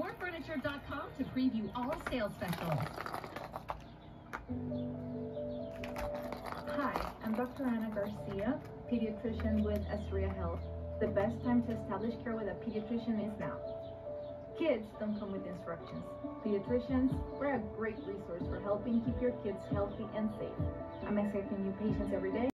morefurniture.com to preview all sales specials. Hi, I'm Dr. Ana Garcia, pediatrician with Astoria Health. The best time to establish care with a pediatrician is now. Kids don't come with instructions. Pediatricians, we're a great resource for helping keep your kids healthy and safe. I'm accepting new patients every day.